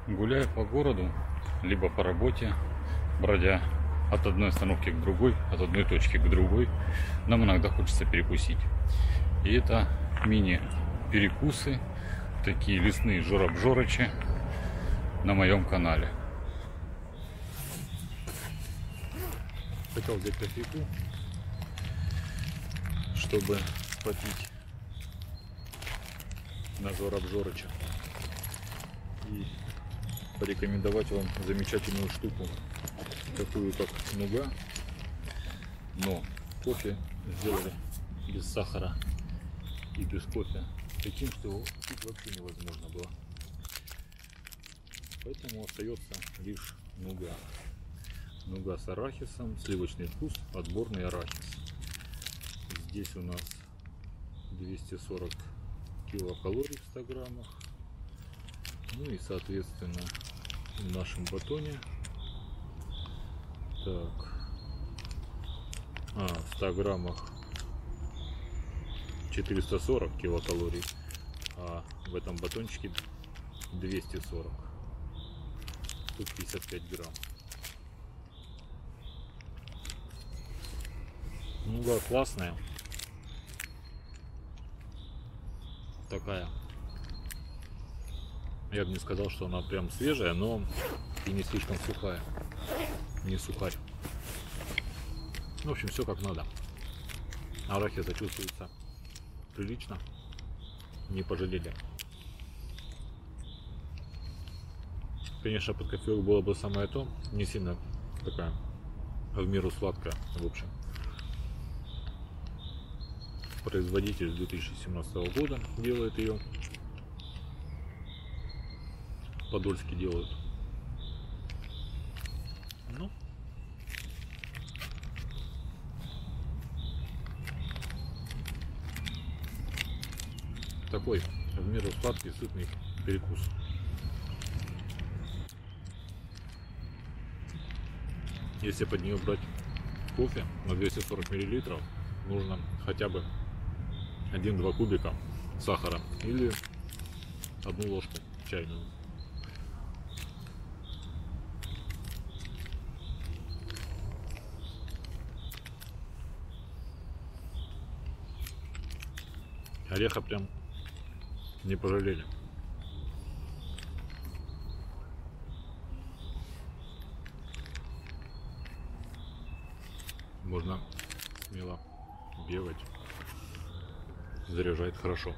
Гуляя по городу, либо по работе, бродя от одной остановки к другой, от одной точки к другой, нам иногда хочется перекусить. И это мини-перекусы, такие лесные жора-бжорычи на моем канале. Хотел взять кофейку, чтобы попить на жора-бжорыча. И порекомендовать вам замечательную штуку, такую как нуга, но кофе сделали без сахара и без кофе, таким, что его пить вообще невозможно было. Поэтому остается лишь нуга. Нуга с арахисом, сливочный вкус, отборный арахис. Здесь у нас 240 килокалорий в 100 граммах. Ну и соответственно в нашем батоне в 100 граммах 440 килокалорий, а в этом батончике 240, тут 55 грамм. Нуга классная, такая. Я бы не сказал, что она прям свежая, но и не слишком сухая. Не сухарь. В общем, все как надо. Арахис чувствуется прилично. Не пожалели. Конечно, под кофе было бы самое то. Не сильно такая, в меру сладкая, в общем. Производитель 2017 года делает ее. Подольски делают. Ну, такой в меру сладкий, сытный перекус. Если под нее брать кофе на 240 миллилитров, нужно хотя бы 1-2 кубика сахара или 1 ложку чайную. Ореха прям не пожалели. Можно смело бегать, заряжает хорошо.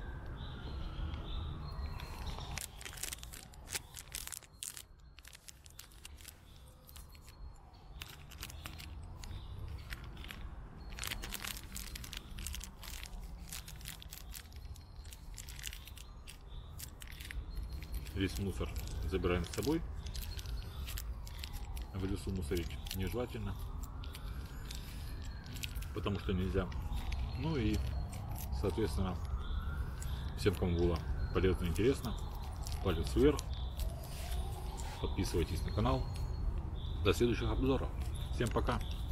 Весь мусор забираем с собой. В лесу мусорить нежелательно, потому что нельзя. Ну и соответственно всем, кому было полезно и интересно, палец вверх, подписывайтесь на канал. До следующих обзоров. Всем пока.